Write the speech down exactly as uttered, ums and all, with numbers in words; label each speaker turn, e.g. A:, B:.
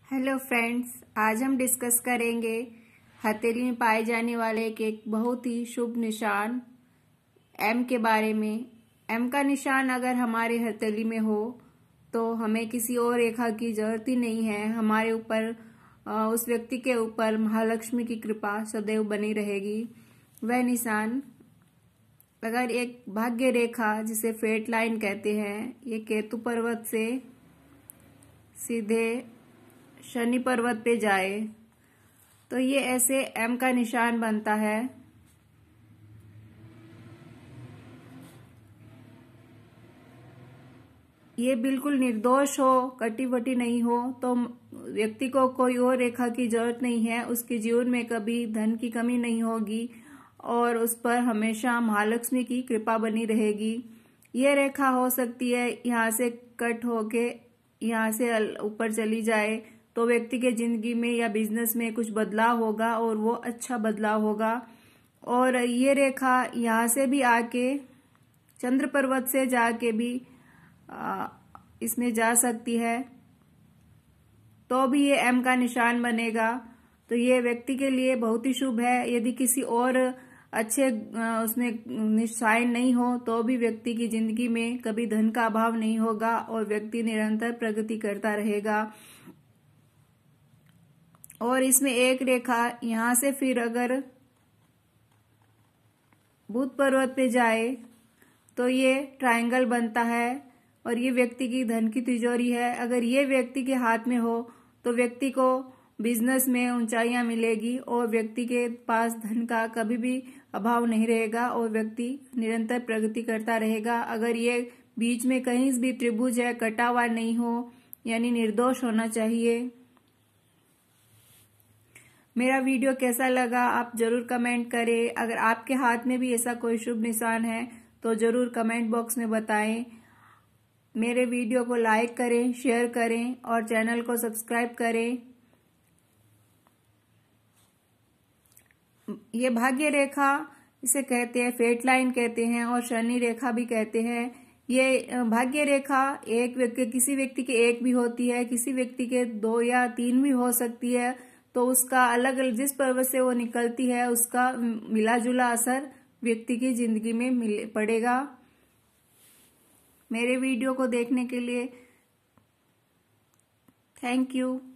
A: Hello friends, आज हम discuss करेंगे हथेली में पाए जाने वाले एक, एक बहुत ही शुभ निशान एम के बारे में। एम का निशान अगर हमारे हथेली में हो तो हमें किसी और रेखा की जरूरत ही नहीं है। हमारे ऊपर, उस व्यक्ति के ऊपर महालक्ष्मी की कृपा सदैव बनी रहेगी। वह निशान अगर एक भाग्य रेखा, जिसे फेट लाइन कहते हैं, ये केतु पर्वत से सीधे शनि पर्वत पे जाए तो ये ऐसे एम का निशान बनता है। ये बिल्कुल निर्दोष हो, कटी वटी नहीं हो, तो व्यक्ति को कोई और रेखा की जरूरत नहीं है। उसके जीवन में कभी धन की कमी नहीं होगी और उस पर हमेशा महालक्ष्मी की कृपा बनी रहेगी। ये रेखा हो सकती है यहाँ से कट होके यहाँ से ऊपर चली जाए तो व्यक्ति के जिंदगी में या बिजनेस में कुछ बदलाव होगा और वो अच्छा बदलाव होगा। और ये रेखा यहाँ से भी आके चंद्र पर्वत से जाके भी आ, इसमें जा सकती है तो भी ये एम का निशान बनेगा। तो ये व्यक्ति के लिए बहुत ही शुभ है। यदि किसी और अच्छे उसमें निशान नहीं हो तो भी व्यक्ति की जिंदगी में कभी धन का अभाव नहीं होगा और व्यक्ति निरंतर प्रगति करता रहेगा। और इसमें एक रेखा यहाँ से फिर अगर बुध पर्वत पे जाए तो ये ट्रायंगल बनता है और ये व्यक्ति की धन की तिजोरी है। अगर ये व्यक्ति के हाथ में हो तो व्यक्ति को बिजनेस में ऊंचाइयां मिलेगी और व्यक्ति के पास धन का कभी भी अभाव नहीं रहेगा और व्यक्ति निरंतर प्रगति करता रहेगा। अगर ये बीच में कहीं भी त्रिभुज है, कटा हुआ नहीं हो, यानी निर्दोष होना चाहिए। मेरा वीडियो कैसा लगा आप जरूर कमेंट करें। अगर आपके हाथ में भी ऐसा कोई शुभ निशान है तो जरूर कमेंट बॉक्स में बताएं। मेरे वीडियो को लाइक करें, शेयर करें और चैनल को सब्सक्राइब करें। ये भाग्य रेखा इसे कहते हैं, फेट लाइन कहते हैं और शनि रेखा भी कहते हैं। ये भाग्य रेखा एक व्यक्ति किसी व्यक्ति के एक भी होती है, किसी व्यक्ति के दो या तीन भी हो सकती है। तो उसका अलग अलग जिस पर्वत से वो निकलती है उसका मिला जुला असर व्यक्ति की जिंदगी में मिले पड़ेगा। मेरे वीडियो को देखने के लिए थैंक यू।